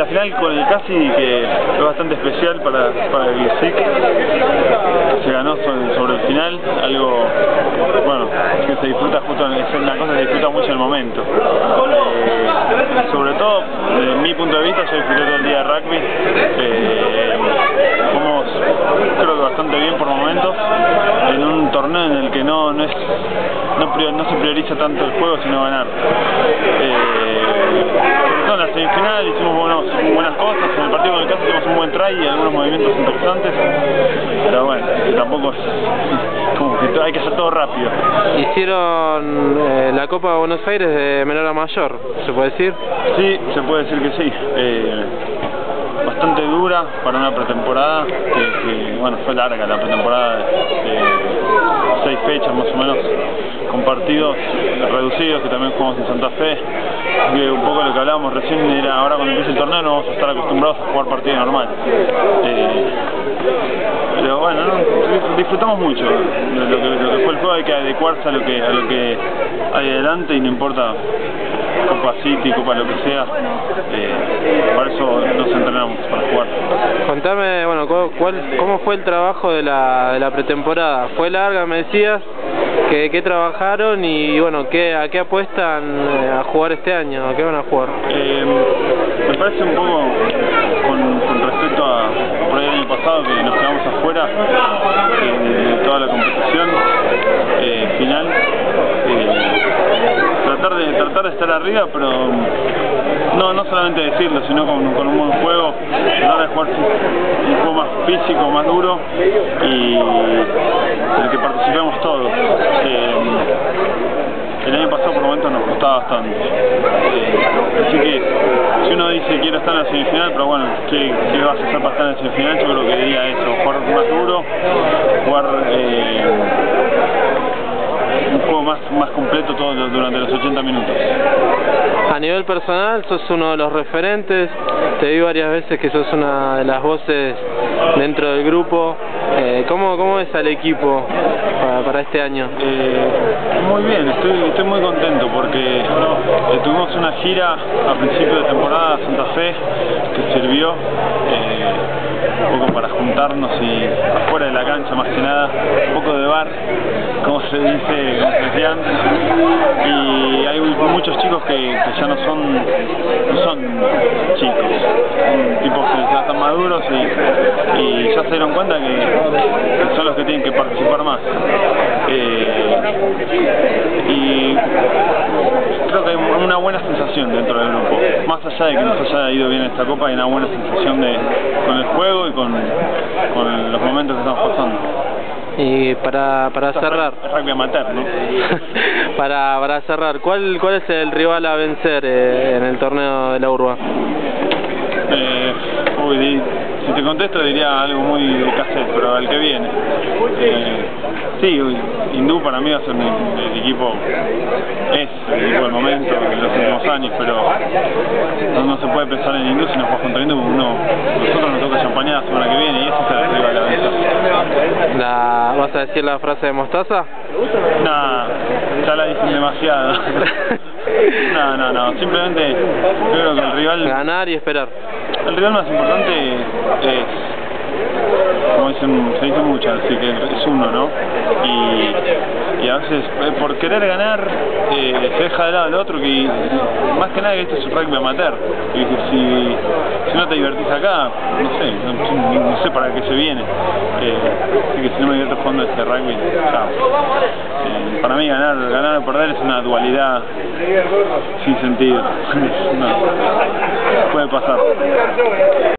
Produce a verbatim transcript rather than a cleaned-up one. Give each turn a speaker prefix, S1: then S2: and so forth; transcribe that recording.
S1: la final con el Casi, que fue bastante especial para, para el S I C. Se ganó sobre, sobre el final, algo bueno que se disfruta justo, es una cosa que se disfruta mucho en el momento. Eh, sobre todo, desde mi punto de vista, yo disfruté todo el día de rugby. Eh, Fuimos, creo que bastante bien por momentos, en un torneo en el que no, no, es, no, prior, no se prioriza tanto el juego, sino ganar. Eh, sobre todo en la semifinal hicimos buenos, buenas cosas, en el partido con el Casi hicimos un buen try y algunos movimientos interesantes, pero bueno, tampoco es como que hay que hacer todo rápido.
S2: Hicieron eh, la Copa de Buenos Aires de menor a mayor, ¿se puede decir?
S1: Sí, se puede decir que sí. Eh, bastante dura para una pretemporada que, que bueno, fue larga la pretemporada, de seis fechas más o menos, con partidos reducidos que también jugamos en Santa Fe, que un poco lo que hablábamos recién era ahora cuando empiece el torneo no vamos a estar acostumbrados a jugar partido normal. Eh, pero bueno, no, disfrutamos mucho de lo que, lo que fue el juego, hay que adecuarse a lo que, a lo que hay adelante y no importa Copa City, Copa lo que sea, eh, para eso nos entrenamos, para jugar.
S2: Contame, bueno, ¿cuál, cómo fue el trabajo de la, de la pretemporada? ¿Fue larga, me decías? ¿Qué, qué trabajaron y bueno, ¿qué, a qué apuestan a jugar este año? ¿A qué van a jugar?
S1: Eh, me parece un poco, con, con respecto a por ahí el año pasado, que nos quedamos afuera eh, de toda la competición eh, final. Eh, Tratar de, tratar de estar arriba, pero no, no solamente decirlo, sino con, con un buen juego, tratar de jugar un juego más físico, más duro y en el que participemos todos. Eh, el año pasado por momentos nos costaba bastante, eh, así que si uno dice quiero estar en la semifinal, pero bueno, ¿qué, qué vas a hacer para estar en la semifinal? Yo creo que diría eso, jugar más duro, jugar eh, un juego más, más completo todo durante los ochenta minutos.
S2: A nivel personal, sos uno de los referentes, te vi varias veces que sos una de las voces dentro del grupo. Eh, ¿cómo, ¿Cómo ves al equipo para, para este año?
S1: Eh, muy bien, estoy, estoy muy contento porque eh, tuvimos una gira a principio de temporada a Santa Fe que sirvió eh, un poco para juntarnos y afuera de la cancha más que nada, un poco de bar, como se dice, como se decía antes, y hay muchos chicos que, que ya no son, no son chicos, son tipos que ya están maduros y, y ya se dieron cuenta que, que son los que tienen que participar más. Eh, y creo que hay una buena sensación dentro del grupo, más allá de que nos haya ido bien esta copa, hay una buena sensación de, con el juego y con, con los momentos que estamos pasando.
S2: Y para, para cerrar,
S1: es rugby amateur, ¿no?
S2: para, para cerrar, ¿cuál, ¿cuál es el rival a vencer eh, en el torneo de la Urba?
S1: Eh, uy, di, si te contesto diría algo muy de cassette, pero al que viene. Eh, sí, Hindú para mí va a ser el, el equipo, es el equipo del momento, en los últimos años, pero no, no se puede pensar en Hindú si no juegas contra Hindú. Uno, nosotros nos toca Champañá la semana que viene y ese es el rival a vencer.
S2: La, ¿Vas a decir la frase de Mostaza?
S1: Nah, ya la dicen demasiado. No, no, no, simplemente creo que el rival...
S2: Ganar y esperar.
S1: El rival más importante es, como dicen, se dice mucho, así que es uno, ¿no? Y, y a veces por querer ganar eh, se deja de lado el otro, que más que nada que esto es un rugby amateur. Y si, si no te divertís acá, no sé, no, no sé para qué se viene. Eh, así que si no me divierto jugando este rugby, chao. Eh, para mí ganar, ganar o perder es una dualidad sin sentido. No, puede pasar.